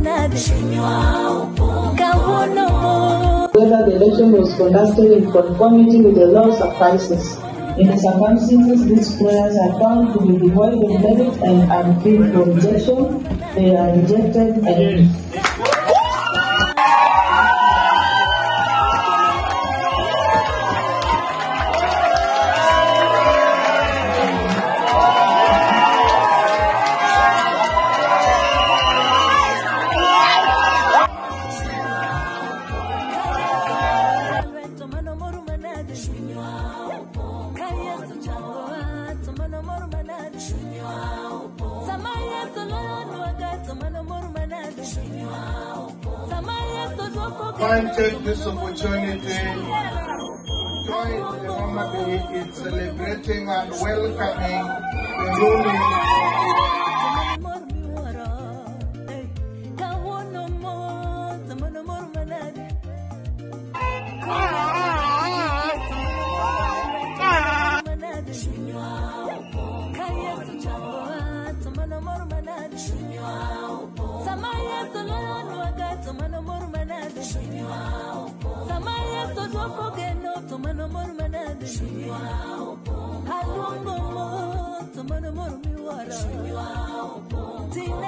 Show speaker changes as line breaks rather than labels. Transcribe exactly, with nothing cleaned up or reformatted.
Whether the election was conducted in conformity with the law suffices. In the circumstances, these prayers are found to be devoid of merit and unfit for rejection. They are rejected and
I take this opportunity to join the Mama Day in celebrating and welcoming the newly
Tina